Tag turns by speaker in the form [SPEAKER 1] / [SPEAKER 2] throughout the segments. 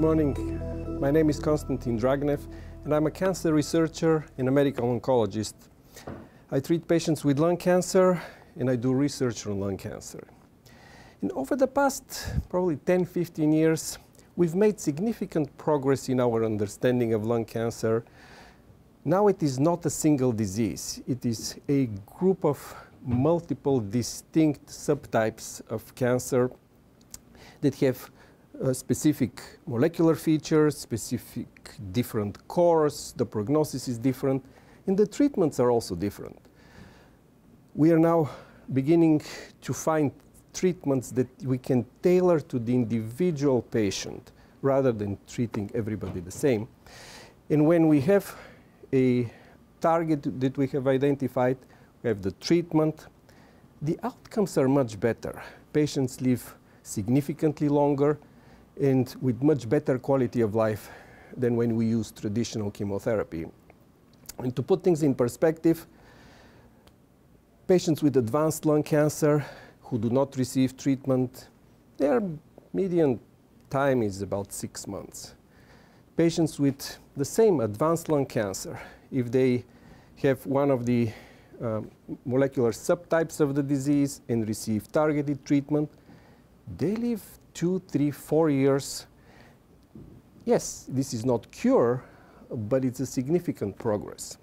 [SPEAKER 1] morning. My name is Konstantin Dragnev, and I'm a cancer researcher and a medical oncologist. I treat patients with lung cancer, and I do research on lung cancer. And over the past probably 10-15 years, we've made significant progress in our understanding of lung cancer. Now it is not a single disease. It is a group of multiple distinct subtypes of cancer that have specific molecular features, specific different cores, the prognosis is different, and the treatments are also different. We are now beginning to find treatments that we can tailor to the individual patient rather than treating everybody the same. And when we have a target that we have identified, we have the treatment, the outcomes are much better. Patients live significantly longer and with much better quality of life than when we use traditional chemotherapy. And to put things in perspective, patients with advanced lung cancer who do not receive treatment, their median time is about 6 months. Patients with the same advanced lung cancer, if they have one of the molecular subtypes of the disease and receive targeted treatment, they live 2, 3, 4 years. Yes, this is not cure, but it's a significant progress.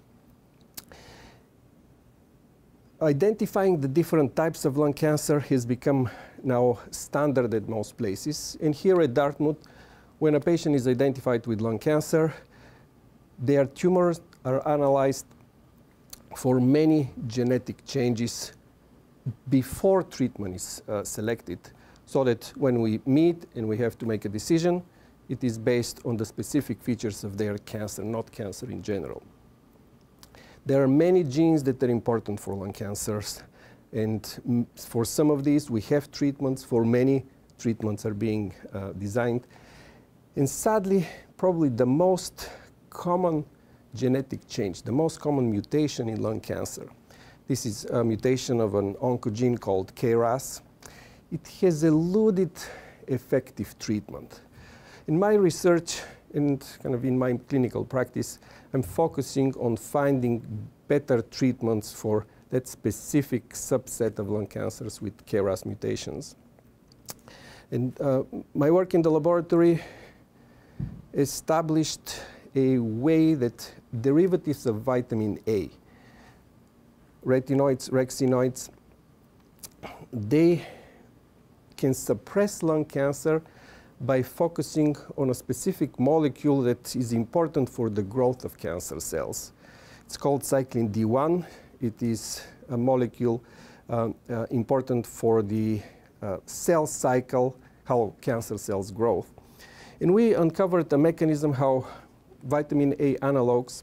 [SPEAKER 1] Identifying the different types of lung cancer has become now standard at most places. And here at Dartmouth, when a patient is identified with lung cancer, their tumors are analyzed for many genetic changes before treatment is selected, so that when we meet and we have to make a decision, it is based on the specific features of their cancer, not cancer in general. There are many genes that are important for lung cancers, and for some of these we have treatments. For many, treatments are being designed. And sadly, probably the most common genetic change, the most common mutation in lung cancer, this is a mutation of an oncogene called KRAS. It has eluded effective treatment. In my research and kind of in my clinical practice, I'm focusing on finding better treatments for that specific subset of lung cancers with KRAS mutations. And my work in the laboratory established a way that derivatives of vitamin A, retinoids, rexinoids, they can suppress lung cancer by focusing on a specific molecule that is important for the growth of cancer cells. It's called cyclin D1. It is a molecule important for the cell cycle, how cancer cells grow. And we uncovered a mechanism how vitamin A analogs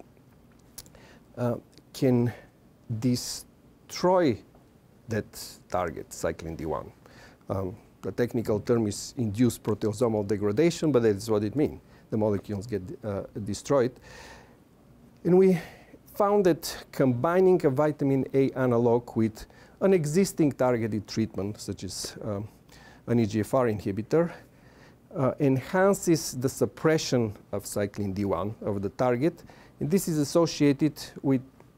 [SPEAKER 1] can destroy that target, cyclin D1. The technical term is induced proteasomal degradation, but that is what it means. The molecules get destroyed. And we found that combining a vitamin A analog with an existing targeted treatment, such as an EGFR inhibitor, enhances the suppression of cyclin D1 of the target. And this is associated with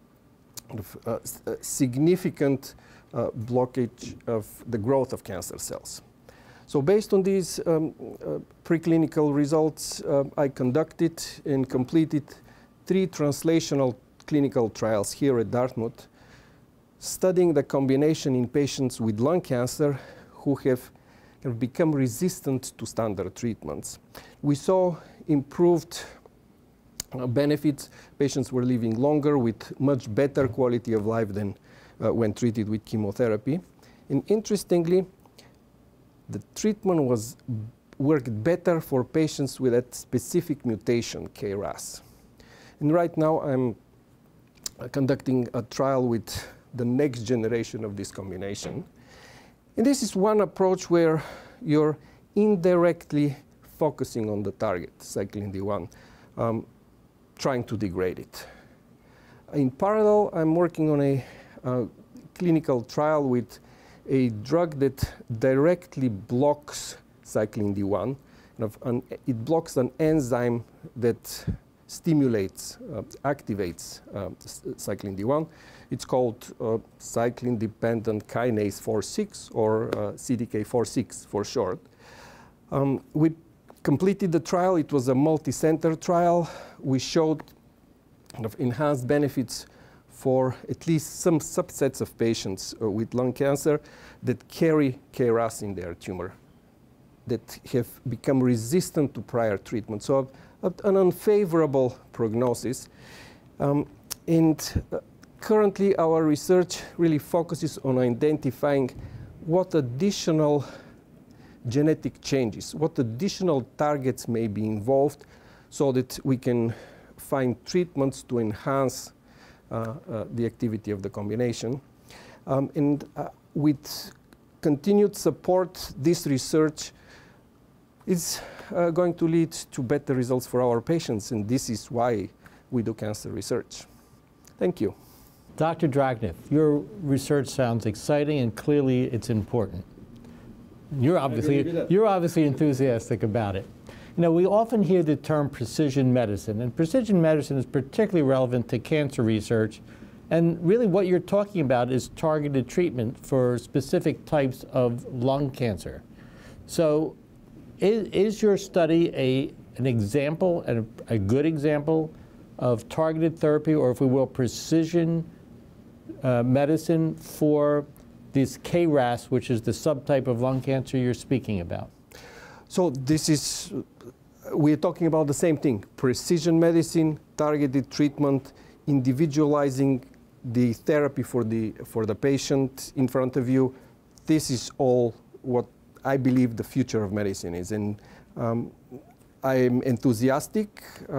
[SPEAKER 1] significant blockage of the growth of cancer cells. So based on these preclinical results, I conducted and completed 3 translational clinical trials here at Dartmouth, studying the combination in patients with lung cancer who have become resistant to standard treatments. We saw improved benefits. Patients were living longer with much better quality of life than when treated with chemotherapy. And interestingly, the treatment worked better for patients with that specific mutation, KRAS. And right now I'm conducting a trial with the next generation of this combination. And this is one approach where you're indirectly focusing on the target, cyclin D1, trying to degrade it. In parallel, I'm working on a clinical trial with a drug that directly blocks cyclin D1 it blocks an enzyme that stimulates, activates cyclin D1. It's called cyclin-dependent kinase 4/6, or CDK4/6 for short. We completed the trial. It was a multi-center trial. We showed enhanced benefits for at least some subsets of patients with lung cancer that carry KRAS in their tumor, that have become resistant to prior treatment. So an unfavorable prognosis. Currently, our research really focuses on identifying what additional genetic changes, what additional targets may be involved so that we can find treatments to enhance the activity of the combination. With continued support, this research is going to lead to better results for our patients, and this is why we do cancer research. Thank you.
[SPEAKER 2] Dr. Dragnev, your research sounds exciting, and clearly it's important. You're obviously enthusiastic about it. You know, we often hear the term precision medicine, and precision medicine is particularly relevant to cancer research. And really what you're talking about is targeted treatment for specific types of lung cancer. So is your study an example, and a good example, of targeted therapy, or if we will, precision medicine for this KRAS, which is the subtype of lung cancer you're speaking about?
[SPEAKER 1] So we're talking about the same thing: precision medicine, targeted treatment, individualizing the therapy for the patient in front of you. This is all what I believe the future of medicine is, and I am enthusiastic.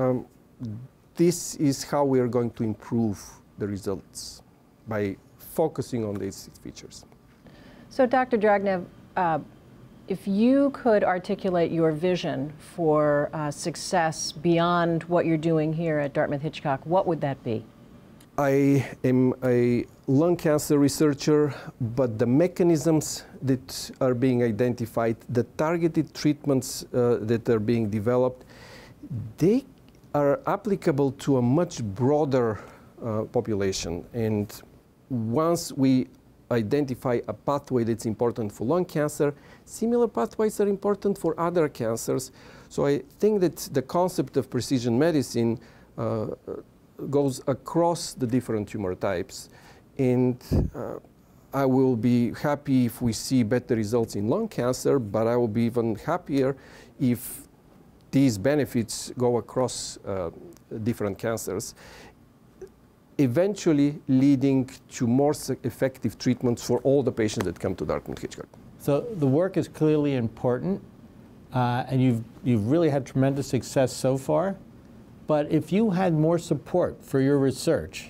[SPEAKER 1] This is how we are going to improve the results, by focusing on these features.
[SPEAKER 3] So, Dr. Dragnev, if you could articulate your vision for success beyond what you're doing here at Dartmouth-Hitchcock, what would that be?
[SPEAKER 1] I am a lung cancer researcher, but the mechanisms that are being identified, the targeted treatments that are being developed, they are applicable to a much broader population. And once we identify a pathway that's important for lung cancer, similar pathways are important for other cancers. So I think that the concept of precision medicine goes across the different tumor types. And I will be happy if we see better results in lung cancer, but I will be even happier if these benefits go across different cancers, eventually leading to more effective treatments for all the patients that come to Dartmouth-Hitchcock.
[SPEAKER 2] So the work is clearly important, and you've really had tremendous success so far. But if you had more support for your research,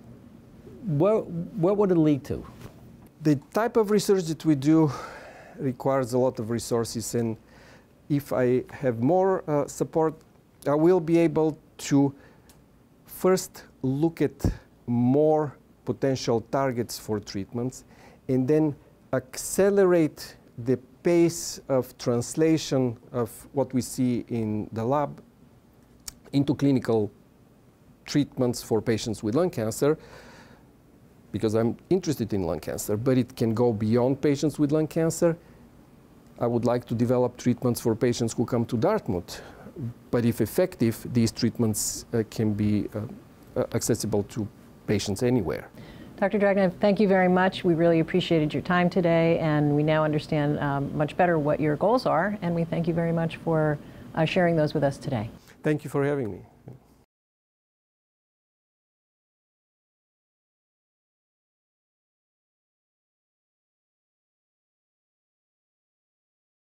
[SPEAKER 2] what would it lead to?
[SPEAKER 1] The type of research that we do requires a lot of resources, and if I have more support, I will be able to first look at more potential targets for treatments, and then accelerate the pace of translation of what we see in the lab into clinical treatments for patients with lung cancer, because I'm interested in lung cancer, but it can go beyond patients with lung cancer. I would like to develop treatments for patients who come to Dartmouth, but if effective, these treatments can be accessible to patients anywhere.
[SPEAKER 3] Dr. Dragnev, thank you very much. We really appreciated your time today, and we now understand much better what your goals are, and we thank you very much for sharing those with us today.
[SPEAKER 1] Thank you for having me.